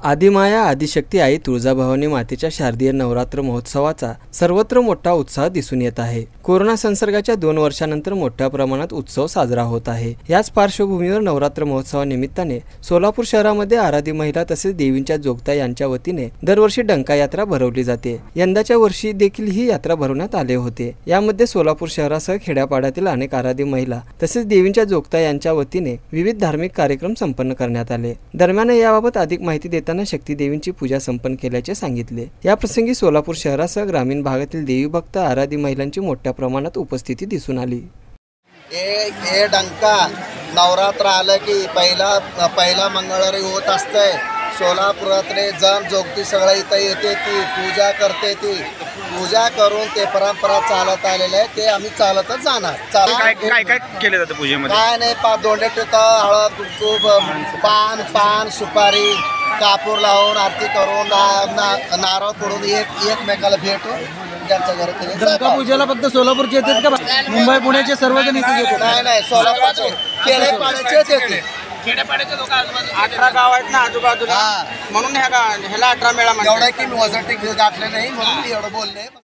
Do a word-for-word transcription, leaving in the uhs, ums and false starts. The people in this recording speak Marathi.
आदिमाया आदिशक्ती आई तुळजाभवानी मातेच्या शारदीय नवरात्र महोत्सवाचा सर्वत्र मोठा उत्साह दिसून येत आहे। कोरोना संसर्गाच्या दोन वर्षांनंतर मोठ्या प्रमाणात उत्सव साजरा होत आहे। याच पार्श्वभूमीवर नवरात्र महोत्सवानिमित्ताने सोलापूर शहरामध्ये आराधी महिला तसेच देवींच्या जोगता यांच्या वतीने दरवर्षी डंका यात्रा भरवली जाते। यंदाच्या वर्षी देखील ही यात्रा भरवण्यात आले होते। यामध्ये सोलापूर शहरासह खेड्यापाड्यातील अनेक आराधी महिला तसेच देवींच्या जोगता यांच्या वतीने विविध धार्मिक कार्यक्रम संपन्न करण्यात आले। दरम्यान याबाबत अधिक माहिती देताना शक्ती देवींची पूजा संपन्न केल्याचे सांगितले। या प्रसंगी सोलापूर शहरासह ग्रामीण भागातील देवी भक्त आराधी महिलांची मोठ्या प्रमाणात उपस्थिती दिसून आली। ए ए डंका नवरात्र आलं की पहिला पहिला मंगळवारी होत असते। सोलापुरातले जम जोगती सगळं इथं येते, ती पूजा करते। ती पूजा करून ते परंपरा चालत आलेले आहे, ते आम्ही चालतच जाणार। काय काय काय केलं जातं पूजेमध्ये? काय नाही, पा दोंडे टिकं, हळद कुंकू, पान पान सुपारी कापूर लावून आरती करून ना, नारळ फोडून एक एकमेकाला भेटून त्यांच्या घरात डंका पूजेला फक्त सोलापूरचे येतात का? मुंबई पुण्याचे सर्वजण इथे येतात? नाही नाही, सोलापूरचे खेडेपाड्याचेच येते। खेड्यापाड्याचे लोक अठरा गाव आहेत ना आजूबाजूला, म्हणून ह्या ह्याला अठरा मेळा एवढं की मी वजन टिक गाठले नाही म्हणून एवढं बोलले।